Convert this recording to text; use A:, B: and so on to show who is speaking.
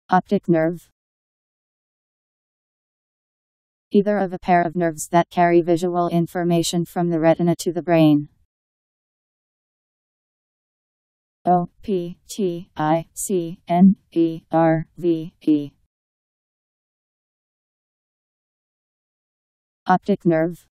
A: Optic nerve. Either of a pair of nerves that carry visual information from the retina to the brain. Optic nerve.